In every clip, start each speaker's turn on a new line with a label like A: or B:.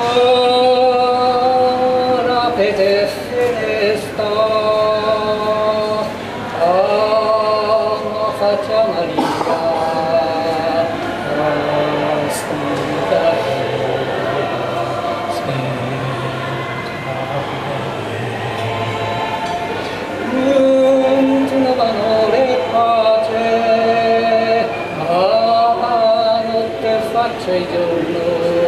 A: la pete fenesta, faccia Maria, stita non vanore pace, notte faccia il giorno,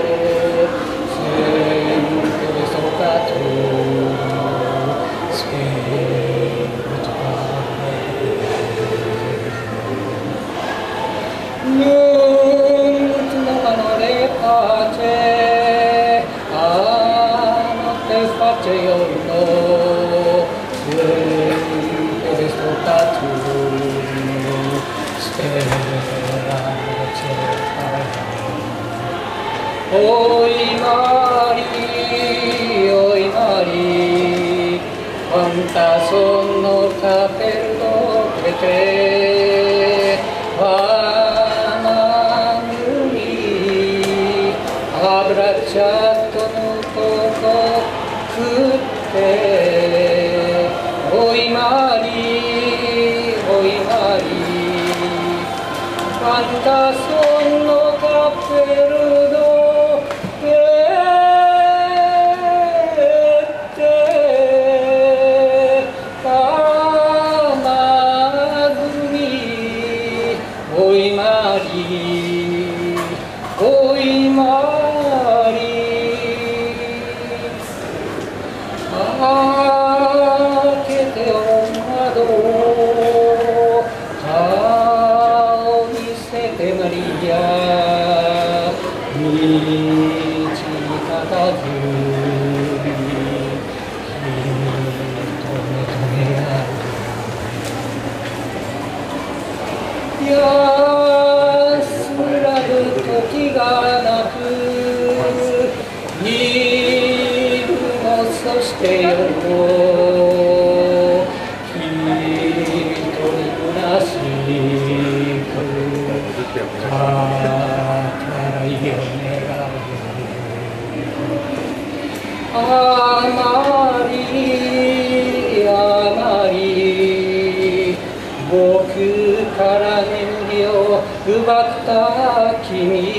A: sempre sopra tu, spirito non vanore pace, notte faccia il giorno, sempre sopra tu, Oi Mari, quanta sono capello che te vanni, abbracciato un poco tutte. Oi Mari, quanta sono capello Oi Mari, che te ho amato, ciao mi siete Maria, mi cita da giuri,時がなく見るもそして夜も一人虚しくから家を願うあまり僕から眠りを奪った君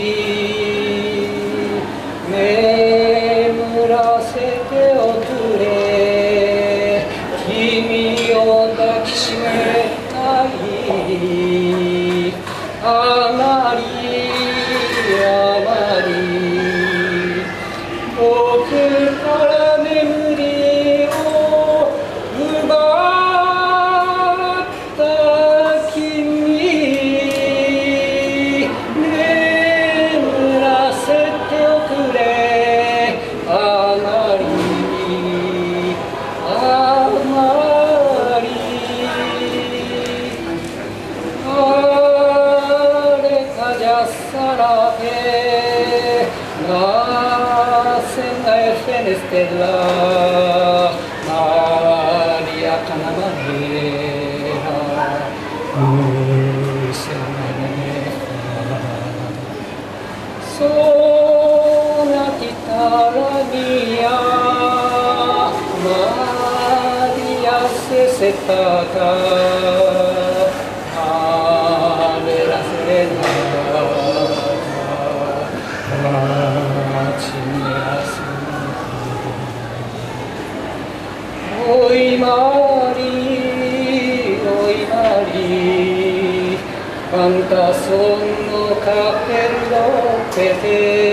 A: 眠らせておくれ君を抱きしめたいあまり僕から眠りを奪った君眠らせておくれあまりsarà che nascenda e fenestella Maria Canavanera sonatita la mia Maria se settata vera serenata Oi Mari, quanta sonno capello per te